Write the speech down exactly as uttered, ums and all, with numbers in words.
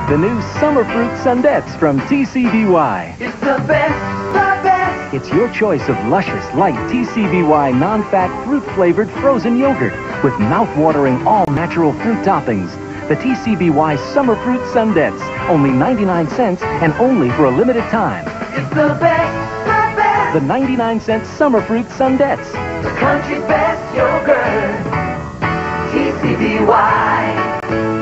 The new Summer Fruit Sundettes from T C B Y. It's the best, the best. It's your choice of luscious, light T C B Y non-fat, fruit-flavored frozen yogurt with mouth-watering, all-natural fruit toppings. The T C B Y Summer Fruit Sundettes, only ninety-nine cents and only for a limited time. It's the best, the best. The ninety-nine cent Summer Fruit Sundettes. The country's best yogurt. T C B Y.